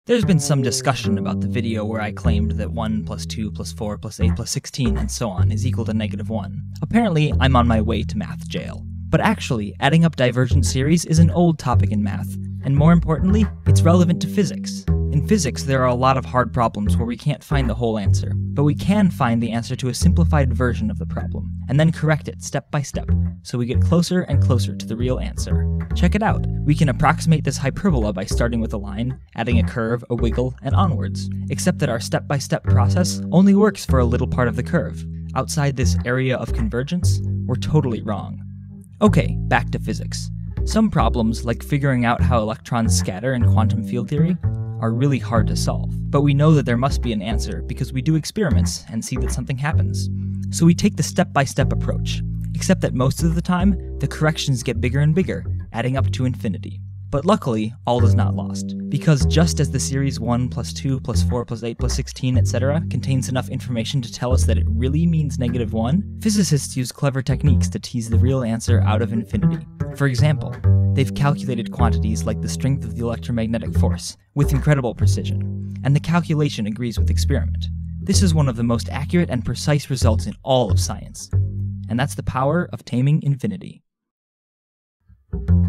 There's been some discussion about the video where I claimed that 1 plus 2 plus 4 plus 8 plus 16 and so on is equal to -1. Apparently, I'm on my way to math jail. But actually, adding up divergent series is an old topic in math, and more importantly, it's relevant to physics. In physics, there are a lot of hard problems where we can't find the whole answer, but we can find the answer to a simplified version of the problem, and then correct it step by step, so we get closer and closer to the real answer. Check it out. We can approximate this hyperbola by starting with a line, adding a curve, a wiggle, and onwards, except that our step-by-step process only works for a little part of the curve. Outside this area of convergence, we're totally wrong. Okay, back to physics. Some problems, like figuring out how electrons scatter in quantum field theory, are really hard to solve. But we know that there must be an answer because we do experiments and see that something happens. So we take the step-by-step approach, except that most of the time, the corrections get bigger and bigger, adding up to infinity. But luckily, all is not lost, because just as the series 1 plus 2 plus 4 plus 8 plus 16, etc. contains enough information to tell us that it really means -1, physicists use clever techniques to tease the real answer out of infinity. For example, they've calculated quantities like the strength of the electromagnetic force with incredible precision, and the calculation agrees with experiment. This is one of the most accurate and precise results in all of science, and that's the power of Taming Infinity.